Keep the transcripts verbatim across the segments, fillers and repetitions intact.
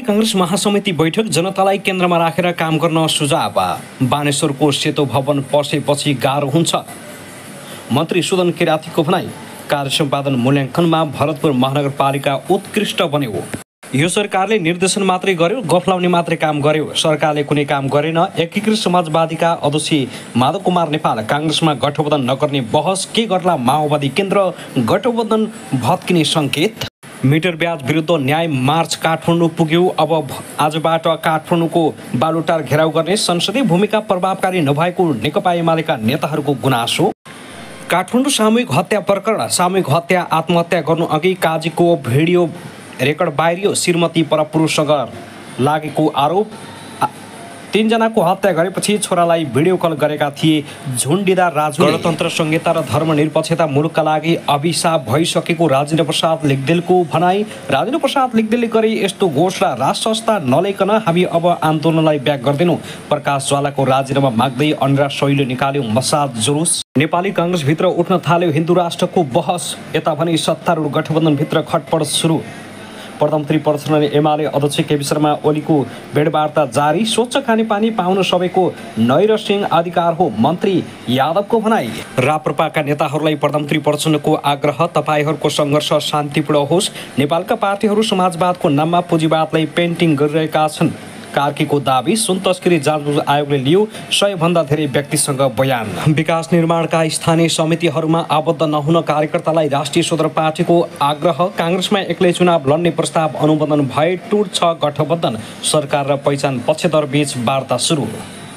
कांग्रेस महासमिति बैठक जनतालाई केन्द्रमा राखेर काम गर्न सुझाव। बानेश्वरको सेतो भवन पसेपछि गाह्रो हुन्छ, मन्त्री सुदन किरातीको भनाई। कार्य सम्पादन मूल्याङ्कनमा भरतपुर महानगरपालिका उत्कृष्ट बन्यो। यो सरकारले निर्देशन मात्रै गर्यो, गफ लाउने मात्रै काम गर्यो, सरकारले कुनै काम गरेन। एकीकृत समाजवादीका अध्यक्ष माधव कुमार नेपाल कांग्रेसमा गठबन्धन नगर्ने बहस के गर्ला माओवादी केन्द्र, गठबन्धन भत्किने सङ्केत। मिटर ब्याज विरुद्ध न्याय मार्च काठमाडौँ पुग्यो। अब आजबाट काठमाडौँको बालुटार घेराउ गर्ने संसदीय भूमिका प्रभावकारी नभएको नेकपा एमालेका नेताहरूको गुनासो। काठमाडौँ सामूहिक हत्या प्रकरण, सामूहिक हत्या आत्महत्या गर्नु अघि काजीको भिडियो रेकर्ड बाहिरियो। श्रीमती परपुरुषसँग लागेको आरोप, तीनजनाको हत्या गरेपछि छोरालाई भिडियो कल गरेका थिए झुन्डिदा राजु। गणतन्त्र संहिता र धर्मनिरपेक्षता मुलुकका लागि अभिशाप भइसकेको राजेन्द्र प्रसाद लिगदेलको भनाई। राजेन्द्र प्रसाद लिगदेलले गरे यस्तो घोषणा, राष्ट्र संस्था नलिकन हामी अब आन्दोलनलाई ब्याक गर्दैनौँ। प्रकाश ज्वालाको राजीनामा माग्दै अनिरा शैली निकाल्यो मसाज जुलुस। नेपाली कांग्रेसभित्र उठ्न थाल्यो हिन्दू राष्ट्रको बहस। यता भने सत्तारूढ गठबन्धनभित्र खटपट सुरु। प्रधानमन्त्री प्रचण्ड एमाले अध्यक्ष केपी शर्मा ओलीको भेटवार्ता जारी। स्वच्छ खानेपानी पाउन सबैको नैरसिंह अधिकार हो, मन्त्री यादवको भनाई। राप्रपाका नेताहरूलाई प्रधानमन्त्री प्रचण्डको आग्रह, तपाईहरूको सङ्घर्ष शान्तिपूर्ण होस्। नेपालका पार्टीहरू समाजवादको नाममा पुँजीवादलाई पेन्टिङ गरिरहेका छन्, कार्कीको दाबी। सुन तस्करी जाँच आयोगले लियो सयभन्दा धेरै व्यक्तिसँग बयान। विकास निर्माणका स्थानीय समितिहरूमा आबद्ध नहुन कार्यकर्तालाई राष्ट्रिय स्वतन्त्र पार्टीको आग्रह। कांग्रेसमा एक्लै चुनाव लड्ने प्रस्ताव अनुमोदन भए टुट्छ गठबन्धन। सरकार र पहिचान पक्षधर बीच वार्ता सुरु।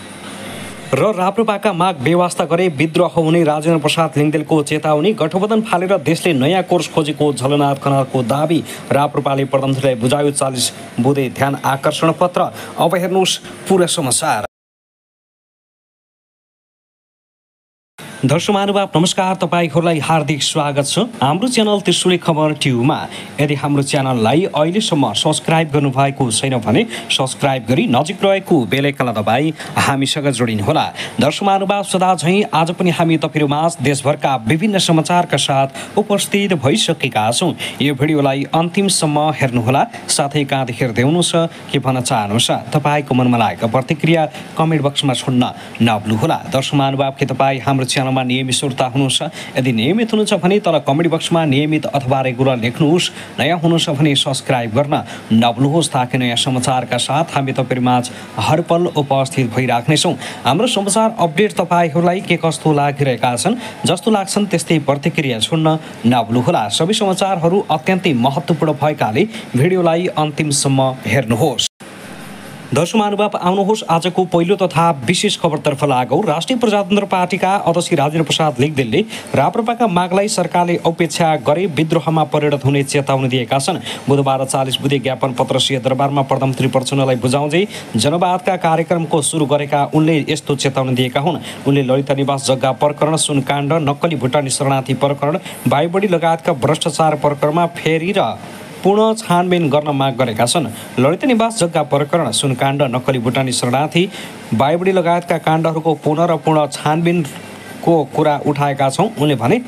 र राप्रपाका माग बेवास्ता गरे विद्रोह हुने राजेन्द्र प्रसाद लिगदेलको चेतावनी। गठबन्धन फालेर देशले नयाँ कोर्स खोजेको झलनाथ खनालको दाबी। राप्रपाले प्रधानमन्त्रीलाई बुझायो चालिस बुँदे ध्यान आकर्षण पत्र। अब हेर्नुहोस् पुरा समाचार। दर्शक महानुभाव नमस्कार, तपाईहरूलाई हार्दिक स्वागत छ हाम्रो च्यानल त्रिशुली खबर ट्युबमा। यदि हाम्रो च्यानललाई अहिलेसम्म सब्सक्राइब गर्नुभएको छैन भने सब्सक्राइब गरी नजिक रहेको बेल आइकन दबाई हामीसँग जोडिनुहोला। दर्शक महानुभाव सदा झैँ आज पनि हामी तपाईहरुमाझ देशभरका विभिन्न समाचारका साथ उपस्थित भइसकेका छौँ। यो भिडियोलाई अन्तिमसम्म हेर्नुहोला, साथै कहाँ हेर्दै हुनुहुन्छ के भन्न चाहनुहुन्छ तपाईँको मनमा लागेको प्रतिक्रिया कमेन्ट बक्समा छोड्न नभुल्नुहोला। दर्शक महानुभाव के तपाईँ हाम्रो च्यानल मा नियमित श्रोता हुनुहुन्छ? यदि नियमित हुनुहुन्छ भने तल कमेन्ट बक्समा नियमित अथवा रेगुलर लेख्नुहोस्। नयाँ हुनुहुन्छ भने सब्सक्राइब गर्न नभुल्नुहोस् ताकि नयाँ समाचारका साथ हामी तपाईहरुमाझ हरपल उपस्थित भइराख्नेछौँ। हाम्रो समाचार अपडेट तपाईहरूलाई के कस्तो लागिरहेका छन्, जस्तो लाग्छन् त्यस्तै प्रतिक्रिया छोड्न नभुल्नुहोला। सबै समाचारहरू अत्यन्तै महत्त्वपूर्ण भएकाले भिडियोलाई अन्तिमसम्म हेर्नुहोस्। दर्शक महानुभाव आउनुहोस् आजको पहिलो तथा विशेष खबरतर्फ लागौँ। राष्ट्रिय प्रजातन्त्र पार्टीका अध्यक्ष राजेन्द्र प्रसाद लिगदेलले राप्रपाका मागलाई सरकारले उपेक्षा गरे विद्रोहमा परिणत हुने चेतावनी दिएका छन्। बुधबार चालिस बुँदे ज्ञापन पत्र सिंहदरबारमा प्रधानमन्त्री प्रचण्डलाई बुझाउँदै जनवादका कार्यक्रमको सुरु गरेका उनले यस्तो चेतावनी दिएका हुन्। उनले ललिता निवास जग्गा प्रकरण, सुनकाण्ड, नक्कली भुटानी शरणार्थी प्रकरण, बायुबढी लगायतका भ्रष्टाचार प्रकरणमा फेरि र पुनः छानबिन गर्न माग गरेका छन्। ललिता निवास जग्गा प्रकरण, सुनकाण्ड, नक्कली भुटानी शरणार्थी, बायुबढी लगायतका काण्डहरूको पुनः र पुनः छानबिनको कुरा उठाएका छौँ। उनले भने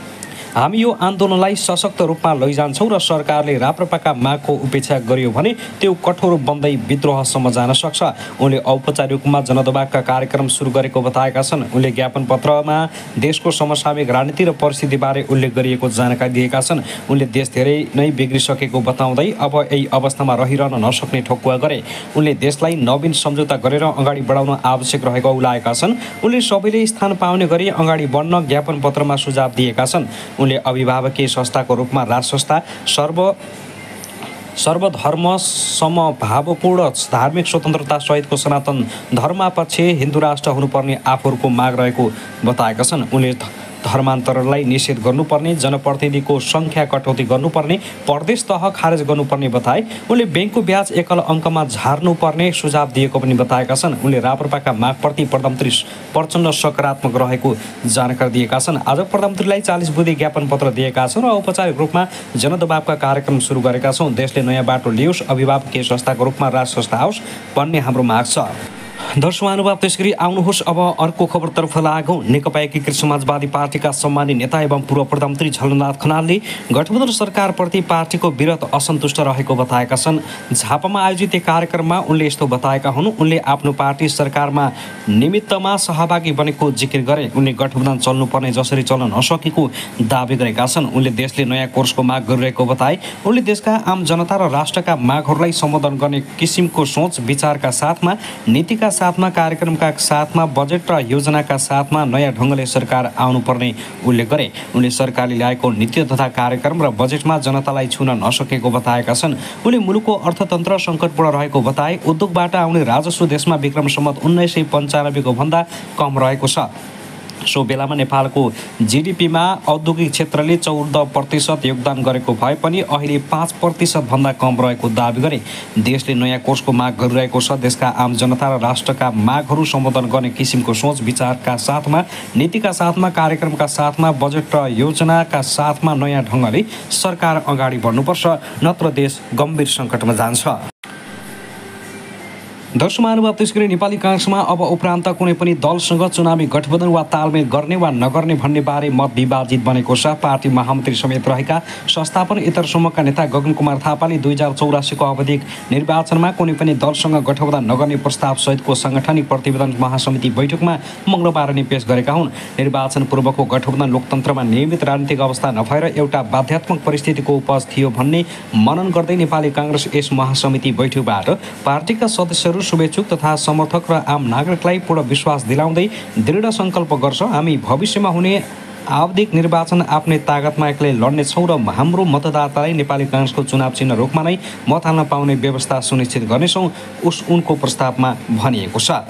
हामी यो आन्दोलनलाई सशक्त रूपमा लैजान्छौँ र सरकारले राप्रपाका मागको उपेक्षा गरियो भने त्यो कठोर बन्दै विद्रोहसम्म जान सक्छ। उनले औपचारिक रूपमा जनदबावका कार्यक्रम सुरु गरेको बताएका छन्। उनले ज्ञापन पत्रमा देशको समसामयिक राजनीति र परिस्थितिबारे उल्लेख गरिएको जानकारी दिएका छन्। उनले देश धेरै नै बिग्रिसकेको बताउँदै अब यही अवस्थामा रहिरहन नसक्ने ठोकुवा गरे। उनले देशलाई नवीन सम्झौता गरेर अगाडि बढाउन आवश्यक रहेको उल्लाएका छन्। उनले सबैले स्थान पाउने गरी अगाडि बढ्न ज्ञापन पत्रमा सुझाव दिएका छन्। उनले अभिभावकीय संस्थाको रूपमा राष्ट्र संस्था सर्व सर्वधर्म समभावपूर्ण धार्मिक स्वतन्त्रता सहितको सनातन धर्मपक्ष हिन्दू राष्ट्र हुनुपर्ने आफूहरूको माग रहेको बताएका छन्। उनले धर्मान्तरणलाई निषेध गर्नुपर्ने, जनप्रतिनिधिको सङ्ख्या कटौती गर्नुपर्ने, प्रदेश तह खारेज गर्नुपर्ने बताए। उनले ब्याङ्कको ब्याज एकल अङ्कमा झार्नुपर्ने सुझाव दिएको पनि बताएका छन्। उनले राप्रपाका मागप्रति प्रधानमन्त्री प्रचण्ड सकारात्मक रहेको जानकारी दिएका छन्। आज प्रधानमन्त्रीलाई चालिस बुँदे ज्ञापन पत्र दिएका छन् र औपचारिक रूपमा जनदबावका कार्यक्रम सुरु गरेका छौँ। देशले नयाँ बाटो लियोस्, अभिभावकीय संस्थाको रूपमा राष्ट्र संस्था आओस् भन्ने हाम्रो माग छ। दर्शक महानुभाव, त्यसगरी आउनुहोस् अब अर्को खबरतर्फ लागौँ। नेकपा एकीकृत समाजवादी पार्टीका सम्मानित नेता एवं पूर्व प्रधानमन्त्री झलनाथ खनालले गठबन्धन सरकारप्रति पार्टीको विरत असन्तुष्ट रहेको बताएका छन्। झापामा आयोजित एक कार्यक्रममा उनले यस्तो बताएका हुन्। उनले आफ्नो पार्टी सरकारमा निमित्तमा सहभागी बनेको जिकिर गरे। उनले गठबन्धन चल्नुपर्ने जसरी चल्न नसकेको दावी गरेका छन्। उनले देशले नयाँ कोर्सको माग गरिरहेको बताए। उनले देशका आम जनता र राष्ट्रका मागहरूलाई सम्बोधन गर्ने किसिमको सोच विचारका साथमा, नीतिका साथमा, कार्यक्रमका साथमा, बजेट र योजनाका साथमा नयाँ ढङ्गले सरकार आउनुपर्ने उल्लेख गरे। उनले सरकारले ल्याएको नीति तथा कार्यक्रम र बजेटमा जनतालाई छुन नसकेको बताएका छन्। उनले मुलुकको अर्थतन्त्र सङ्कटपूर्ण रहेको बताए। उद्योगबाट आउने राजस्व देशमा विक्रम सम्वत उन्नाइस सय पन्चानब्बेको भन्दा कम रहेको छ। सो बेलामा नेपालको जिडिपीमा औद्योगिक क्षेत्रले चौध प्रतिशत योगदान गरेको भए पनि अहिले पाँच प्रतिशतभन्दा कम रहेको दावी गरे। देशले नयाँ कोर्सको माग गरिरहेको छ। देशका आम जनता र राष्ट्रका मागहरू सम्बोधन गर्ने किसिमको सोच विचारका साथमा, नीतिका साथमा, कार्यक्रमका साथमा, बजेट र योजनाका साथमा नयाँ ढङ्गले सरकार अगाडि बढ्नुपर्छ, नत्र देश गम्भीर सङ्कटमा जान्छ। दर्शक महानुभाव, त्यसगरी नेपाली काङ्ग्रेसमा अब उपरान्त कुनै पनि दलसँग चुनावी गठबन्धन वा तालमेल गर्ने वा नगर्ने भन्ने बारे मत विभाजित बनेको छ। पार्टी महामन्त्री समेत रहेका संस्थापन इतर समूहका नेता गगन कुमार थापाले दुई हजार चौरासीको अवधिक निर्वाचनमा कुनै पनि दलसँग गठबन्धन नगर्ने प्रस्ताव सहितको साङ्गठनिक प्रतिवेदन महासमिति बैठकमा मङ्गलबार नै पेश गरेका हुन्। निर्वाचन पूर्वको गठबन्धन लोकतन्त्रमा नियमित राजनीतिक अवस्था नभएर एउटा बाध्यात्मक परिस्थितिको उपज थियो भन्ने मनन गर्दै नेपाली काङ्ग्रेस यस महासमिति बैठकबाट पार्टीका सदस्यहरू, शुभेच्छुक तथा समर्थक र आम नागरिकलाई पूर्ण विश्वास दिलाउँदै दृढ सङ्कल्प गर्छ। हामी भविष्यमा हुने आवधिक निर्वाचन आफ्नै तागतमा एक्लै लड्नेछौँ र हाम्रो मतदातालाई नेपाली काङ्ग्रेसको चुनाव चिन्ह रूपमा नै मत हाल्न पाउने व्यवस्था सुनिश्चित गर्नेछौँ, उस उनको प्रस्तावमा भनिएको छ।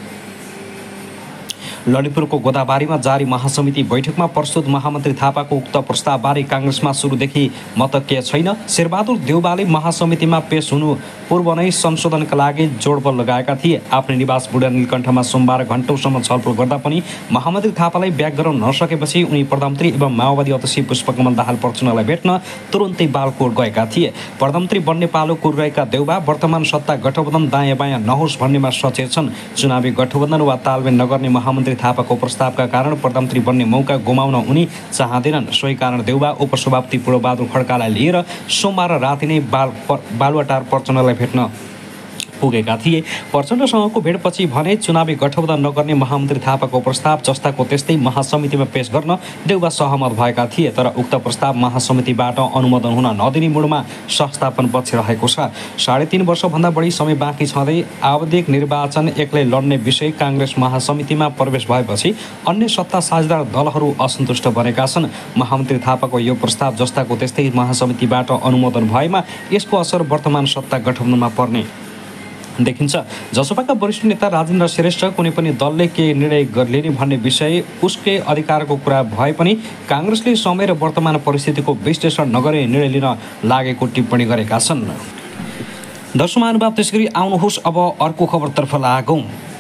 ललितपुरको गोदाबारीमा जारी महासमिति बैठकमा प्रस्तुत महामन्त्री थापाको उक्त प्रस्तावबारे काङ्ग्रेसमा सुरुदेखि मतज्ञ छैन। शेरबहादुर देउवाले महासमितिमा पेश हुनु पूर्व नै संशोधनका लागि जोडबल लगाएका थिए। आफ्नै निवास बुढा नीलकण्ठमा सोमबार घण्टौँसम्म छलफल गर्दा पनि महामन्त्री थापालाई ब्याक गराउन नसकेपछि उनी प्रधानमन्त्री एवं माओवादी अध्यक्ष पुष्पकमल दाहाल प्रचण्डलाई भेट्न तुरुन्तै बालकोट गएका थिए। प्रधानमन्त्री बन्ने पालो कुरेका देउवा वर्तमान सत्ता गठबन्धन दायाँ बायाँ नहोस् भन्नेमा सचेत छन्। चुनावी गठबन्धन वा तालमेल नगर्ने महामन्त्री थापाको प्रस्तावका कारण प्रधानमन्त्री बन्ने मौका गुमाउन उनी चाहँदैनन्। सोही कारण देउवा उपसभापति पूर्णबहादुर खड्कालाई लिएर सोमबार राति नै बाल बालुवाटार प्रचण्डलाई भेट्न पुगेका थिए। प्रचण्डसँगको भेटपछि भने चुनावी गठबन्धन नगर्ने महामन्त्री थापाको प्रस्ताव जस्ताको त्यस्तै महासमितिमा पेश गर्न देउवा सहमत भएका थिए। तर उक्त प्रस्ताव महासमितिबाट अनुमोदन हुन नदिने मुडमा संस्थापन पक्ष रहेको छ। साढे तीन वर्षभन्दा बढी समय बाँकी छँदै आवधिक निर्वाचन एक्लै लड्ने विषय काङ्ग्रेस महासमितिमा प्रवेश भएपछि अन्य सत्ता साझेदार दलहरू असन्तुष्ट बनेका छन्। महामन्त्री थापाको यो प्रस्ताव जस्ताको त्यस्तै महासमितिबाट अनुमोदन भएमा यसको असर वर्तमान सत्ता गठबन्धनमा पर्ने देखिन्छ। जसपाका वरिष्ठ नेता राजेन्द्र श्रेष्ठ कुनै पनि दलले के निर्णय लिने भन्ने विषय उसकै अधिकारको कुरा भए पनि काङ्ग्रेसले समय र वर्तमान परिस्थितिको विश्लेषण नगरी निर्णय लिन लागेको टिप्पणी गरेका छन्। दर्शक महानुभाव, त्यसगरी आउनुहोस् अब अर्को खबरतर्फ लागौँ।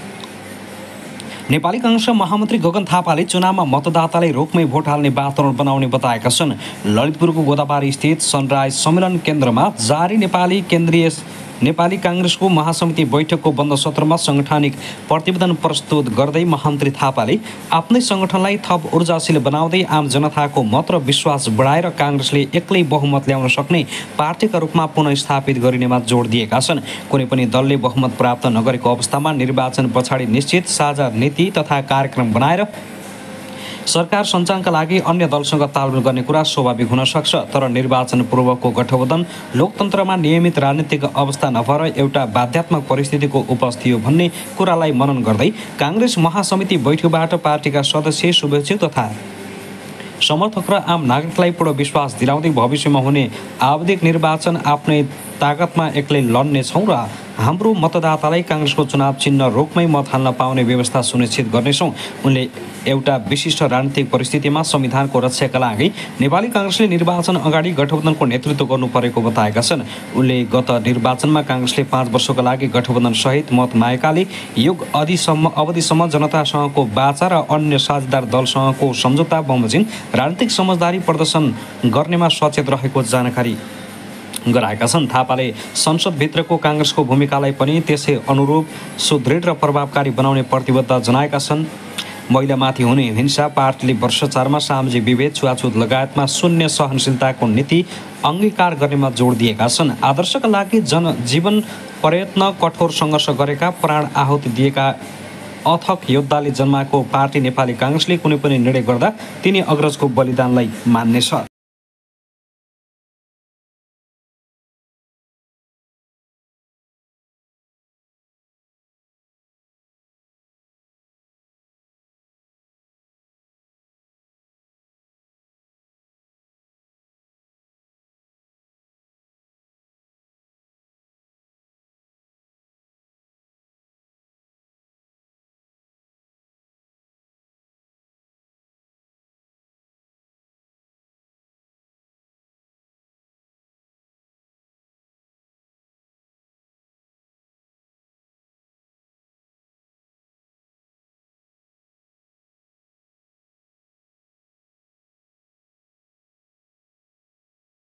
नेपाली काङ्ग्रेसका महामन्त्री गगन थापाले चुनावमा मतदातालाई रोकमै भोट हाल्ने वातावरण बनाउने बताएका छन्। ललितपुरको गोदाबारी स्थित सनराइज सम्मेलन केन्द्रमा जारी नेपाली केन्द्रीय नेपाली काङ्ग्रेसको महासमिति बैठकको बन्द सत्रमा साङ्गठनिक प्रतिवेदन प्रस्तुत गर्दै महामन्त्री थापाले आफ्नै सङ्गठनलाई थप ऊर्जाशील बनाउँदै आम जनताको मत र विश्वास बढाएर काङ्ग्रेसले एक्लै बहुमत ल्याउन सक्ने पार्टीका रूपमा पुनः स्थापित गरिनेमा जोड दिएका छन्। कुनै पनि दलले बहुमत प्राप्त नगरेको अवस्थामा निर्वाचन पछाडि निश्चित साझा नीति तथा कार्यक्रम बनाएर सरकार सञ्चालनका लागि अन्य दलसँग तालमेल गर्ने कुरा स्वाभाविक हुन सक्छ। तर निर्वाचन पूर्वको गठबन्धन लोकतन्त्रमा नियमित राजनीतिक अवस्था नभएर एउटा बाध्यात्मक परिस्थितिको उपज थियो भन्ने कुरालाई मनन गर्दै काङ्ग्रेस महासमिति बैठकबाट पार्टीका सदस्य, शुभेच्छुक तथा समर्थक र आम नागरिकलाई पूर्ण विश्वास दिलाउँदै भविष्यमा हुने आवधिक निर्वाचन आफ्नै तागतमा एक्लै लड्नेछौँ र हाम्रो मतदातालाई काङ्ग्रेसको चुनाव चिन्ह रोकमै मत हाल्न पाउने व्यवस्था सुनिश्चित गर्नेछौँ। उनले एउटा विशिष्ट राजनीतिक परिस्थितिमा संविधानको रक्षाका लागि नेपाली काङ्ग्रेसले निर्वाचन अगाडि गठबन्धनको नेतृत्व गर्नु परेको बताएका छन्। उनले गत निर्वाचनमा काङ्ग्रेसले पाँच वर्षको लागि गठबन्धनसहित मत मागेकाले युग अवधिसम्म अवधिसम्म जनतासँगको बाचा र अन्य साझेदार दलसँगको सम्झौता बमोजिम राजनीतिक समझदारी प्रदर्शन गर्नेमा सचेत रहेको जानकारी गराएका छन्। थापाले संसदभित्रको काङ्ग्रेसको भूमिकालाई पनि त्यसै अनुरूप सुदृढ र प्रभावकारी बनाउने प्रतिबद्धता जनाएका छन्। महिलामाथि हुने हिंसा पार्टीले भ्रष्टाचारमा सामाजिक विभेद छुवाछुत लगायतमा शून्य सहनशीलताको नीति अङ्गीकार गर्नेमा जोड दिएका छन्। आदर्शका लागि जनजीवन प्रयत्न कठोर सङ्घर्ष गरेका प्राण आहुति दिएका अथक योद्धाले जन्माएको पार्टी नेपाली काङ्ग्रेसले कुनै पनि निर्णय गर्दा तिनी अग्रजको बलिदानलाई मान्नेछ।